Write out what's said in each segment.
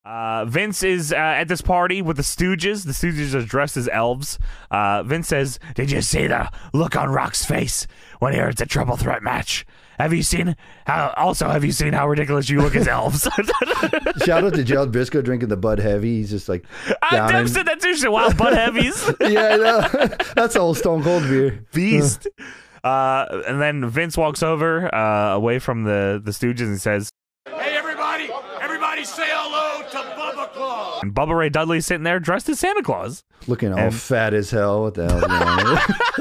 Vince is at this party with the Stooges. The Stooges are dressed as elves. Vince says, "Did you see the look on Rock's face when he heard it's a triple threat match? Have you seen how ridiculous you look as elves?" Shout out to Gerald Briscoe drinking the Bud Heavy. He's just like, I said that too. Shit, wow, Bud Heavies. Yeah, I know. That's old Stone Cold beer. Beast. And then Vince walks over away from the Stooges and says, "Hey, everybody say hello to Bubba Claus." And Bubba Ray Dudley's sitting there dressed as Santa Claus. Looking all fat as hell. What the hell is going on?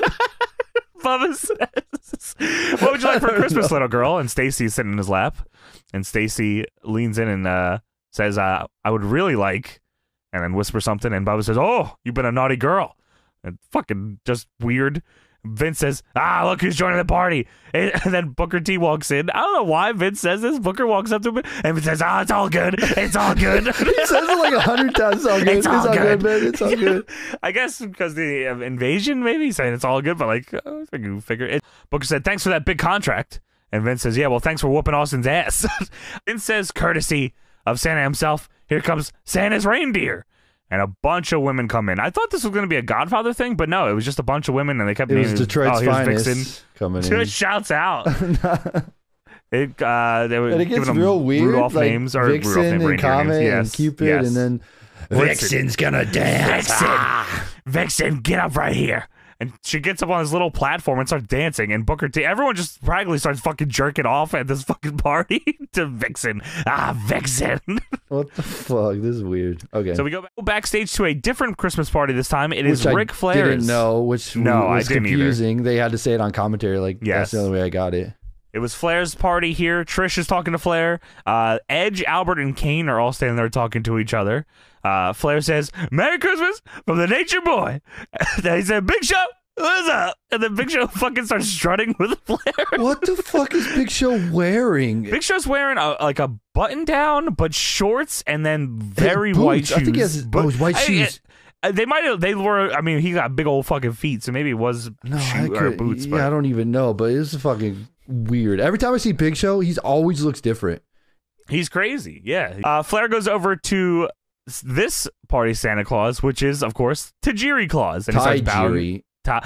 Bubba says, "What would you like for Christmas, little girl?" And Stacy's sitting in his lap. And Stacy leans in and says, "I would really like," and then whispers something. And Bubba says, "Oh, you've been a naughty girl." And fucking just weird. Vince says, "Look who's joining the party." And then Booker T walks in. I don't know why Vince says this. Booker walks up to him and Vince says, "It's all good. It's all good." He says it like 100 times. It's all good. It's all good, man. It's all good. I guess because the invasion, maybe he's saying it's all good, but like, you figure it. Booker said, "Thanks for that big contract." And Vince says, "Yeah, well, thanks for whooping Austin's ass." Vince says, "Courtesy of Santa himself, here comes Santa's reindeer." And a bunch of women come in. I thought this was going to be a Godfather thing, but no, it was just a bunch of women, and they kept. It was Detroit's finest Vixen coming in. Just shouts out. They were and it giving gets them real weird. Rudolph like names or Vixen Rudolph name, and Comet yes, and Cupid, yes. and then Vixen's gonna dance. Vixen, get up right here. And she gets up on this little platform and starts dancing. And Booker T, everyone just practically starts fucking jerking off at this fucking party to Vixen. Vixen. What the fuck? This is weird. Okay. So we go backstage to a different Christmas party this time. It is Ric Flair's. I didn't know, which was confusing. They had to say it on commentary. Like, that's the only way I got it. It was Flair's party here. Trish is talking to Flair. Edge, Albert, and Kane are all standing there talking to each other. Flair says, "Merry Christmas from the Nature Boy." Then he said, "Big Show, what's up?" And then Big Show fucking starts strutting with Flair. What the fuck is Big Show wearing? Big Show's wearing like a button down, but shorts, and then very white shoes. I think he has white shoes. They might have. They were. I mean, he got big old fucking feet, so maybe it was boots. Yeah, I don't even know, but it's fucking weird. Every time I see Big Show, he's always looks different. He's crazy. Yeah. Flair goes over to this party Santa Claus, which is, of course, Tajiri Claus. And Tajiri.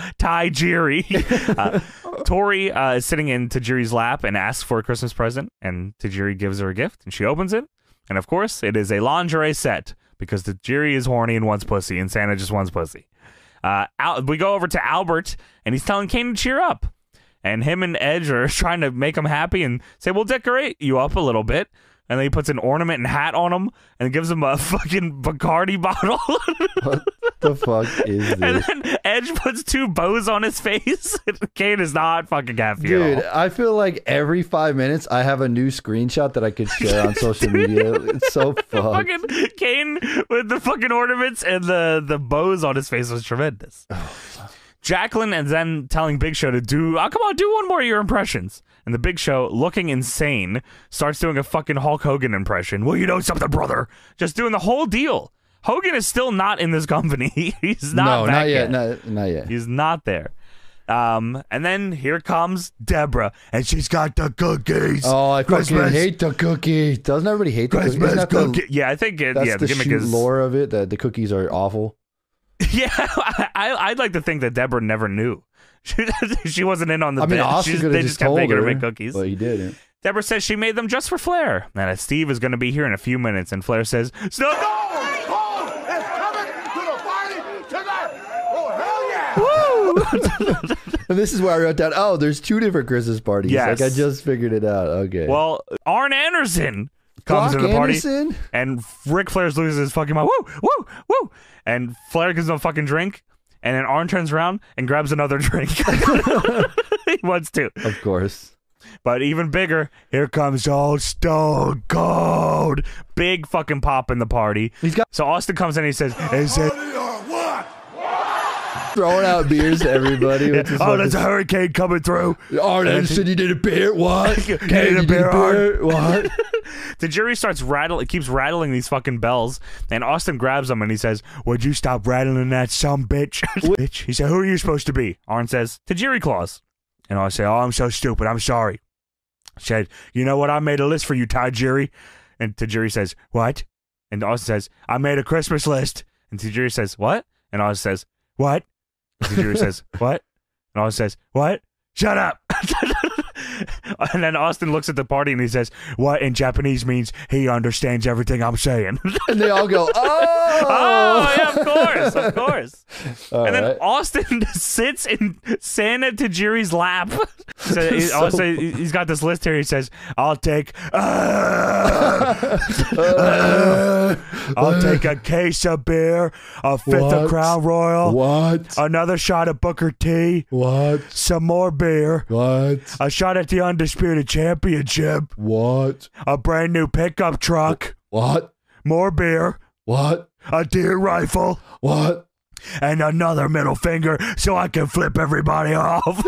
Tajiri. Tori is sitting in Tajiri's lap and asks for a Christmas present, and Tajiri gives her a gift, and she opens it. And, of course, it is a lingerie set, because Tajiri is horny and wants pussy, and Santa just wants pussy. We go over to Albert, and he's telling Kane to cheer up. And him and Edge are trying to make him happy and say, "We'll decorate you up a little bit." And then he puts an ornament and hat on him and gives him a fucking Bacardi bottle. What the fuck is this? And then Edge puts 2 bows on his face. Kane is not fucking happy Dude, at all. I feel like every 5 minutes I have a new screenshot that I could share on social media. It's so fucked. Fucking Kane with the fucking ornaments and the bows on his face was tremendous. Jacqueline and then telling Big Show to do, come on, do one more of your impressions. And the Big Show, looking insane, starts doing a fucking Hulk Hogan impression. "Well, you know something, brother." Just doing the whole deal. Hogan is still not in this company. He's not back yet. Not yet. He's not there. And then here comes Deborah, and she's got the cookies. Oh, I fucking hate the cookie. Doesn't everybody hate the Christmas cookie? Yeah, I think that's the the gimmick shoot is lore of it, that the cookies are awful. Yeah, I'd like to think that Deborah never knew. She wasn't in on the bit. Austin They just kept making her make cookies. But he didn't. Deborah says she made them just for Flair. And Steve is going to be here in a few minutes. And Flair says, "Stop!" Paul is coming to the party tonight. Oh, hell yeah. Woo! And this is where I wrote down, there's 2 different Christmas parties. Yes. Like, I just figured it out. Okay. Well, Arn Anderson comes to the party. Anderson? And Ric Flair's loses his fucking mind. Woo! Woo! Woo! And Flair gives him a fucking drink. And then Arn turns around and grabs another drink. He wants to. Of course. But even bigger, here comes old Stone Cold. Big fucking pop in the party. So Austin comes in and he says, throwing out beers to everybody. "Oh, there's a hurricane coming through." Arn Anderson, you did a beer? What? Can you beer? What? The jury starts keeps rattling these fucking bells, and Austin grabs them and he says, "Would you stop rattling that bitch?" Bitch. He said, "Who are you supposed to be?" Arn says, "Tajiri Claus." And I say, "Oh, I'm so stupid. I'm sorry." Said, "You know what? I made a list for you, Tajiri." And Tajiri says, "What?" And Austin says, I made a Christmas list. And Tajiri says, what? And Austin says, what? And Tajiri says, what? And Austin says, what? Shut up. And then Austin looks at the party and he says, what in Japanese means he understands everything I'm saying. And they all go, oh! Oh, yeah, of course. All And then right. Austin sits in Santa Tajiri's lap. He's got this list here. He says, I'll take a case of beer, a fifth of What? Crown Royal, What? another shot of Booker T, What? some more beer, What? a shot at the Undisputed Championship, What? a brand new pickup truck, What? more beer, What? a deer rifle, What? and another middle finger so I can flip everybody off.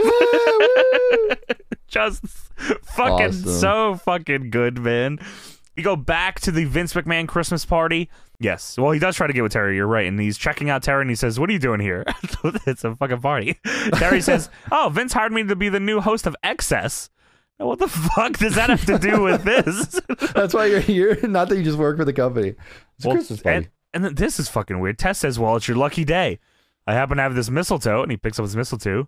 Just fucking Awesome. so fucking good, man. You go back to the Vince McMahon Christmas party. Yes. Well, he does try to get with Terry. You're right. And he's checking out Terry and he says, what are you doing here? It's a fucking party. Terry says, oh, Vince hired me to be the new host of Excess. Now, what the fuck does that have to do with this? That's why you're here. Not that you just work for the company. It's a Christmas party. And then this is fucking weird. Tess says, well, it's your lucky day. I happen to have this mistletoe. And he picks up his mistletoe.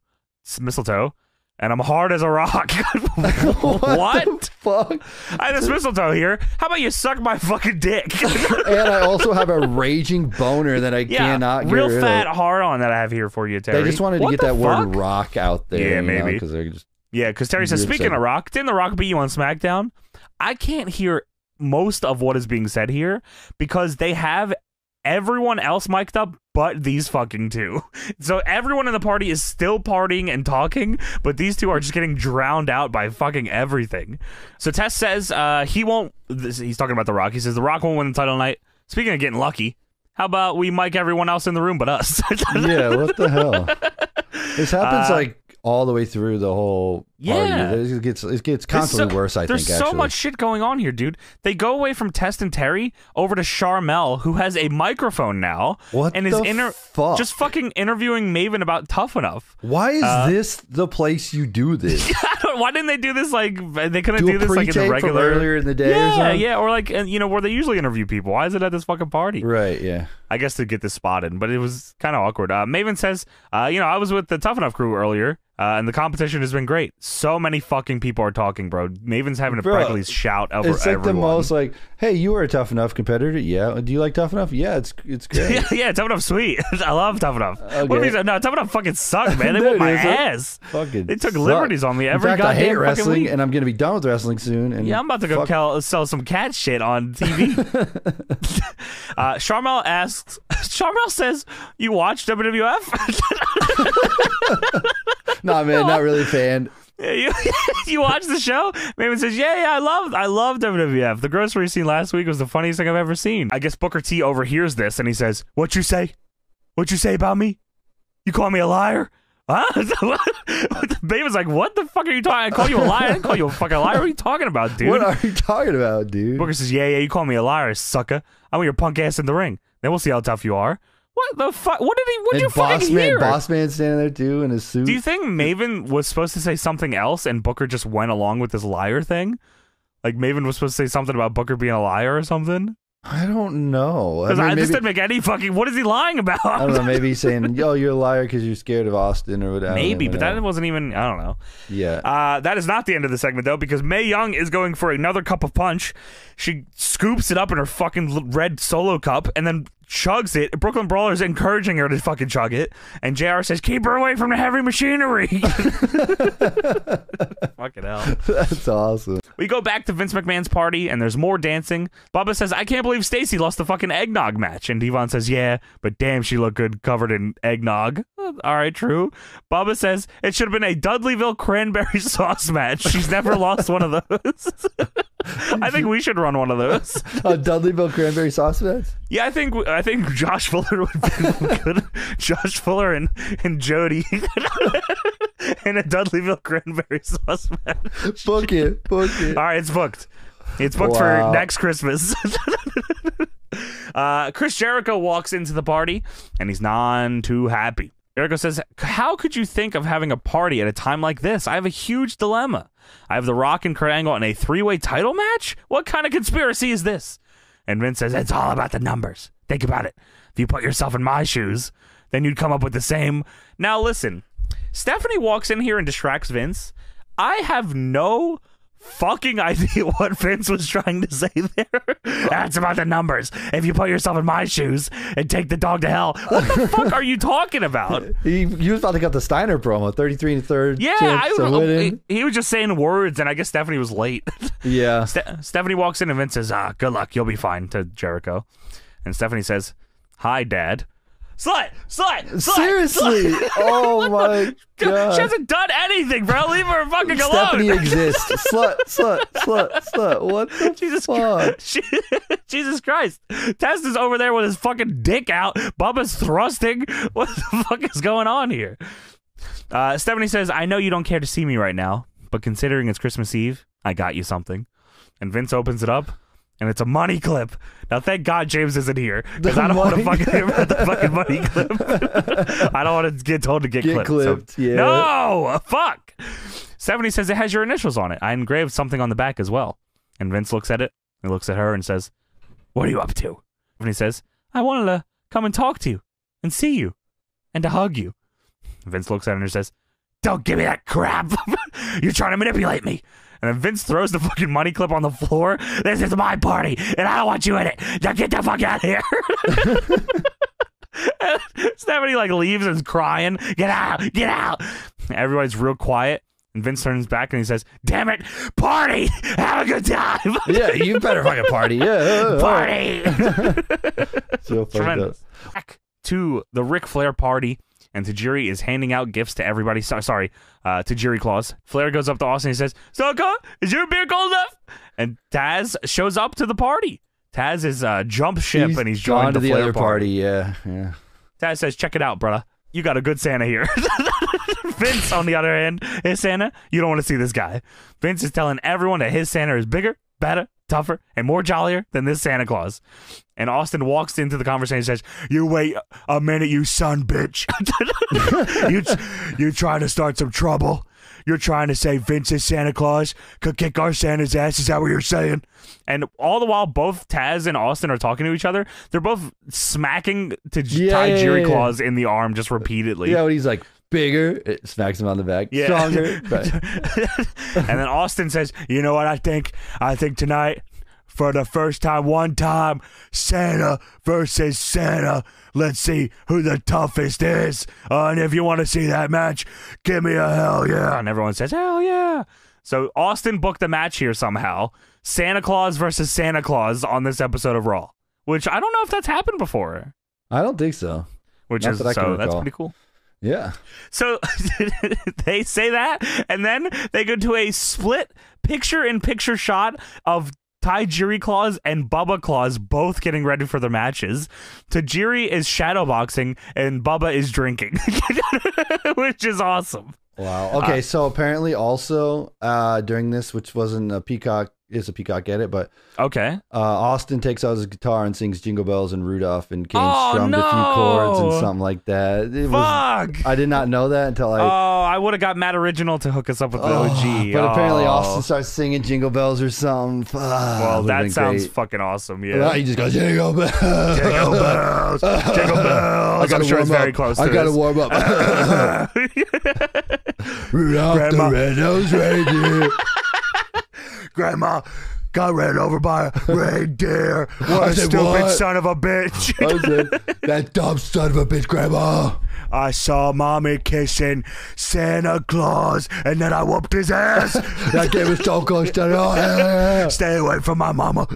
And I'm hard as a rock. What? The fuck? I have this mistletoe here. How about you suck my fucking dick? And I also have a raging boner that I cannot get real rid fat of. hard on that I have here for you, Terry. They just wanted to What get the that fuck? word rock out there. Yeah, you know, maybe. because they're just Yeah, because Terry says, Weird speaking of segment. Rock, didn't The Rock beat you on SmackDown? I can't hear most of what is being said here because they have everyone else mic'd up but these fucking two. So everyone in the party is still partying and talking, but these two are just getting drowned out by fucking everything. So Tess says he won't... He's talking about The Rock. He says The Rock won't win the title tonight. Speaking of getting lucky, how about we mic everyone else in the room but us? yeah. What the hell? This happens like all the way through the whole Yeah. party. It gets constantly worse. I think there's so actually. much shit going on here, dude. They go away from Test and Terry over to Charmel, who has a microphone now, What and the is fuck? just fucking interviewing Maven about Tough Enough. Why is this the place you do this? Why didn't they do this like they couldn't Do do a this like in the pre-tape from regular earlier in the day or Yeah, something? yeah, or like where they usually interview people. Why is it at this fucking party? Right. Yeah. I guess to get this spotted, but it was kind of awkward. Maven says, I was with the Tough Enough crew earlier, and the competition has been great. So many fucking people are talking, bro. Maven's having to Bro, practically shout over It's like everyone. the most like, hey, you are a Tough Enough competitor. Yeah. Do you like Tough Enough? Yeah. It's great. yeah, Tough Enough sweet. I love Tough Enough. What if Okay. he said, no, Tough Enough fucking sucked, man. They Dude, whooped my it's a- ass. Fucking They took suck. liberties on me every In fact, I goddamn hate fucking wrestling, week. and I'm gonna be done with wrestling soon. And Yeah, I'm about to go fuck- sell some cat shit on TV. Charmel says, you watch WWF? Nah, man, not really a fan. you watch the show? Maven says, yeah, I love WWF. The grocery scene last week was the funniest thing I've ever seen. I guess Booker T overhears this and he says, what you say? What you say about me? You call me a liar? Huh? Maven's like, what the fuck are you talking? I call you a liar? I didn't call you a fucking liar. What are you talking about, dude? What are you talking about, dude? Booker says, yeah, you call me a liar, sucker. I want your punk ass in the ring. Then we'll see how tough you are. What the fuck? What did you fucking hear? Boss man standing there too in his suit. Do you think Maven was supposed to say something else and Booker just went along with this liar thing? Like Maven was supposed to say something about Booker being a liar or something? I don't know. I Because mean, this maybe, didn't make any fucking... What is he lying about? I don't know. Maybe he's saying, "Yo, you're a liar because you're scared of Austin or whatever." Maybe, but that wasn't even... I don't know. Yeah. That is not the end of the segment, though, because Mae Young is going for another cup of punch. She scoops it up in her fucking red solo cup and then chugs it. Brooklyn Brawler's encouraging her to fucking chug it. And JR says, keep her away from the heavy machinery. Fucking hell. That's awesome. We go back to Vince McMahon's party, and there's more dancing. Bubba says, I can't believe Stacy lost the fucking eggnog match. And Devon says, yeah, but damn, she looked good covered in eggnog. All right, true. Bubba says, it should have been a Dudleyville cranberry sauce match. She's never lost one of those. I think we should run one of those. Dudleyville cranberry sauce fest? Yeah, I think Josh Fuller would be good. Josh Fuller and Jody in a Dudleyville cranberry sauce match. Book it. Book it. All right, it's booked. It's booked Wow. for next Christmas. Chris Jericho walks into the party, and he's none too happy. Jericho says, how could you think of having a party at a time like this? I have a huge dilemma. I have The Rock and Kurt Angle in a three-way title match? What kind of conspiracy is this? And Vince says, it's all about the numbers. Think about it. If you put yourself in my shoes, then you'd come up with the same. Now listen, Stephanie walks in here and distracts Vince. I have no fucking idea what Vince was trying to say there. That's about the numbers. If you put yourself in my shoes and take the dog to hell. What the fuck are you talking about? He was about to cut the Steiner promo, 33 1/3. Yeah, he was just saying words, and I guess Stephanie was late. Yeah. Stephanie walks in and Vince says, good luck, you'll be fine, to Jericho. And Stephanie says, hi, Dad. Slut! Seriously? Slut. Oh my god. She hasn't done anything, bro. Leave her fucking alone. Stephanie exists. Slut. What the fuck? Jesus Christ. Test is over there with his fucking dick out. Bubba's thrusting. What the fuck is going on here? Stephanie says, I know you don't care to see me right now, but considering it's Christmas Eve, I got you something. And Vince opens it up. And it's a money clip. Now, thank God James isn't here, because I don't want to fucking hear about the fucking money clip. I don't want to get told to get clipped. So. Yeah. No! Fuck! Stephanie says it has your initials on it. I engraved something on the back as well. And Vince looks at it. He looks at her and says, what are you up to? And he says, I wanted to come and talk to you and see you and to hug you. And Vince looks at her and says, don't give me that crap. You're trying to manipulate me. And then Vince throws the fucking money clip on the floor. This is my party, and I don't want you in it. Now get the fuck out of here. Stephanie leaves and is crying. Get out. Everybody's real quiet. And Vince turns back and he says, damn it, party. Have a good time. Yeah, you better fucking party. Yeah. Party. So fucked up. Back to the Ric Flair party. And Tajiri is handing out gifts to everybody. Sorry, Tajiri Claus. Flair goes up to Austin and he says, Soko, is your beer cold enough? And Taz shows up to the party. Taz is jump ship and he's joined the Flair other party. Yeah. Taz says, check it out, brother. You got a good Santa here. Vince, on the other hand, his Santa, you don't want to see this guy. Vince is telling everyone that his Santa is bigger, better, tougher, and more jollier than this Santa Claus. And Austin walks into the conversation and says, you wait a minute, you son bitch. You're trying to start some trouble. You're trying to say Vince's Santa Claus could kick our Santa's ass. Is that what you're saying? And all the while, both Taz and Austin are talking to each other. They're both smacking Tajiri Claus in the arm just repeatedly. Yeah, when he's like, bigger, it smacks him on the back. Yeah. Stronger. And then Austin says, you know what I think? I think tonight, for the first time, one time, Santa versus Santa. Let's see who the toughest is. And if you want to see that match, give me a hell yeah. And everyone says, hell yeah. So Austin booked a match here somehow. Santa Claus versus Santa Claus on this episode of Raw. Which I don't know if that's happened before. I don't think so. That's pretty cool. Yeah. So they say that, and then they go to a split picture-in-picture shot of Tajiri Claus and Bubba Claus both getting ready for their matches. Tajiri is shadowboxing, and Bubba is drinking, which is awesome. Wow. Okay, so apparently also during this, which wasn't a Peacock, is a Peacock edit, but okay, Austin takes out his guitar and sings Jingle Bells and Rudolph, and Kane strummed a few chords and something like that. Fuck! I did not know that until I would have got Matt Original to hook us up with the OG. But apparently Austin starts singing Jingle Bells or something. Fuck, well, that sounds fucking awesome, yeah. Well, he just goes, Jingle Bells. Jingle Bells. Jingle Bells. I'm sure it's very close to I gotta warm up. Rudolph the red-nosed reindeer. Grandma got ran over by a reindeer. What a stupid son of a bitch. I said, that dumb son of a bitch, Grandma. I saw Mommy kissing Santa Claus, and then I whooped his ass. That gave us so close to Stay away from my mama.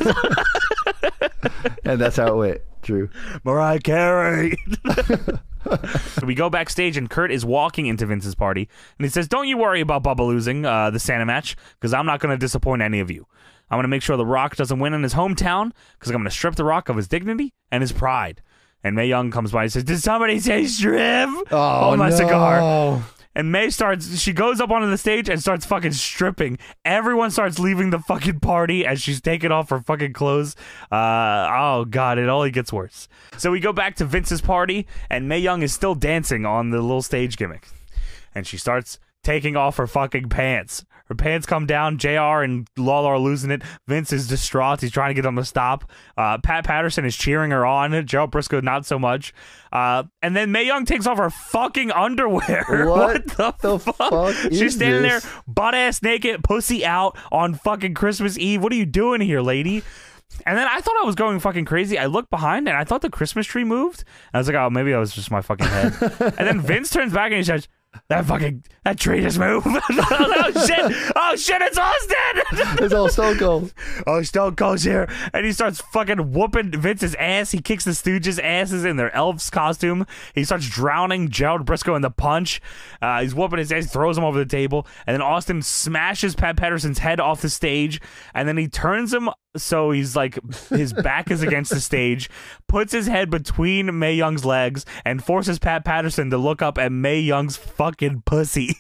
And that's how it went. True. Mariah Carey. So we go backstage, and Kurt is walking into Vince's party, and he says, don't you worry about Bubba losing the Santa match, because I'm not going to disappoint any of you. I'm going to make sure The Rock doesn't win in his hometown, because I'm going to strip The Rock of his dignity and his pride. And Mae Young comes by and says, did somebody say strip? Oh, my no. Cigar. And Mae she goes up onto the stage and starts fucking stripping. Everyone starts leaving the fucking party as she's taking off her fucking clothes. Oh, God, it only gets worse. So we go back to Vince's party, and Mae Young is still dancing on the little stage gimmick. And she starts taking off her fucking pants. Her pants come down. JR and Lawler are losing it. Vince is distraught. He's trying to get them to stop. Pat Patterson is cheering her on. Gerald Briscoe, not so much. And then Mae Young takes off her fucking underwear. What the fuck? She's standing there, butt ass naked, pussy out on fucking Christmas Eve. What are you doing here, lady? And then I thought I was going fucking crazy. I looked behind and I thought the Christmas tree moved. I was like, oh, maybe that was just my fucking head. And then Vince turns back and he says, that tree just moved. Oh shit, it's Austin. It's all Stone Cold. Oh, Stone Cold's here. And he starts fucking whooping Vince's ass. He kicks the Stooges' asses in their elves costume. He starts drowning Gerald Briscoe in the punch. He's whooping his ass, throws him over the table. And then Austin smashes Pat Patterson's head off the stage. And then he turns him so he's like, his back is against the stage, puts his head between Mae Young's legs, and forces Pat Patterson to look up at Mae Young's fucking pussy.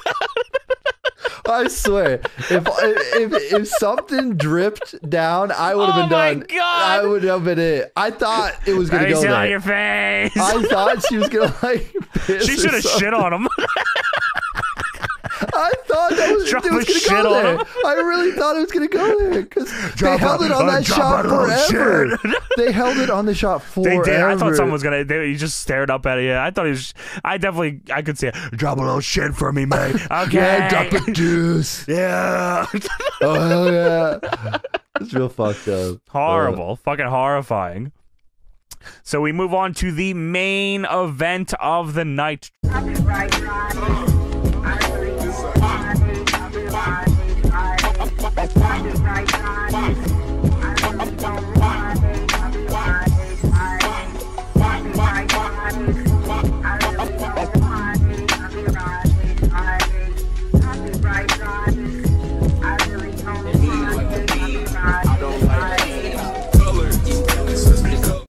I swear, if something dripped down, I would have been done. Oh my God. I would have been it. I thought it was gonna go there. on your face. I thought she was gonna like. Piss She should have shit on him. I thought that was, Drop it was a shit gonna go on there. him. I really thought it was gonna go there because they held it on that shot forever. They held it on the shot forever. They did. I thought someone was gonna. He just stared up at it. Yeah, I thought he was. I could see it. Drop a little shit for me, mate. Okay. Yeah, drop a deuce. Yeah. Oh hell yeah. It's real fucked up. Horrible. Fucking horrifying. So we move on to the main event of the night. Right.